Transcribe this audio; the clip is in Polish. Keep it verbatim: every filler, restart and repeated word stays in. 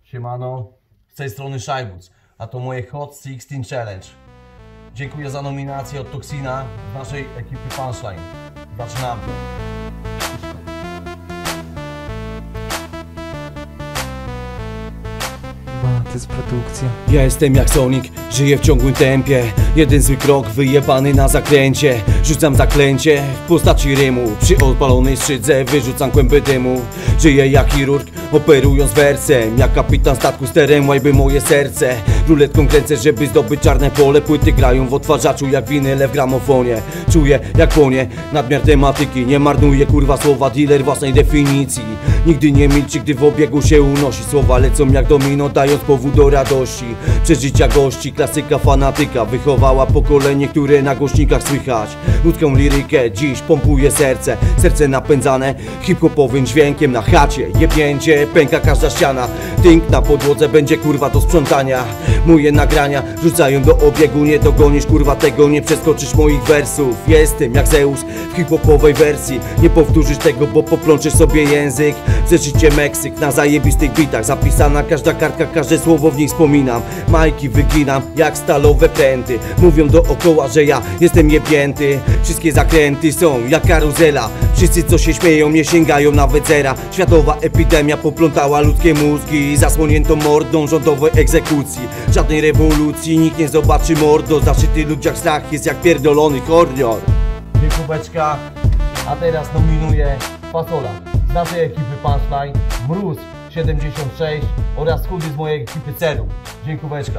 Siemano, z tej strony Szajbuc, a to moje Hot szesnaście Challenge. Dziękuję za nominację od Toxina z naszej ekipy Punchline. Zaczynamy. To jest produkcja. Ja jestem jak Sonic, żyję w ciągłym tempie. Jeden zły krok, wyjebany na zakręcie. Rzucam zaklęcie w postaci rymu. Przy odpalonej skrzydze wyrzucam kłęby dymu. Żyję jak chirurg, operując wersem. Jak kapitan statku sterem, łajby moje serce. Ruletką kręcę, żeby zdobyć czarne pole. Płyty grają w odtwarzaczu jak winyle w gramofonie. Czuję jak płonie, nadmiar tematyki. Nie marnuję kurwa słowa, dealer własnej definicji. Nigdy nie milczy, gdy w obiegu się unosi. Słowa lecą jak domino, dając powód do radości. Przeżycia gości, klasyka fanatyka. Wychowała pokolenie, które na głośnikach słychać. Ludzką lirykę, dziś pompuje serce. Serce napędzane hip-hopowym dźwiękiem. Na chacie jebnięcie, pęka każda ściana. Tynk na podłodze będzie kurwa do sprzątania. Moje nagrania rzucają do obiegu. Nie dogonisz kurwa tego, nie przeskoczysz moich wersów. Jestem jak Zeus w hip-hopowej wersji. Nie powtórzysz tego, bo poplączysz sobie język. Przeżycie Meksyk na zajebistych bitach. Zapisana każda kartka, każde słowo w nich wspominam. Majki wyginam jak stalowe pręty. Mówią dookoła, że ja jestem jebnięty. Wszystkie zakręty są jak karuzela. Wszyscy co się śmieją nie sięgają nawet zera. Światowa epidemia poplątała ludzkie mózgi. Zasłonięto mordą rządowej egzekucji. Żadnej rewolucji, nikt nie zobaczy mordo. Zaszyty ludziach strach jest jak pierdolony horror. Dziękóweczka, a teraz nominuję Fasola z naszej ekipy Punchline, Mróz siedemdziesiąt sześć oraz Chudy z mojej ekipy Celu. Dziękóweczka.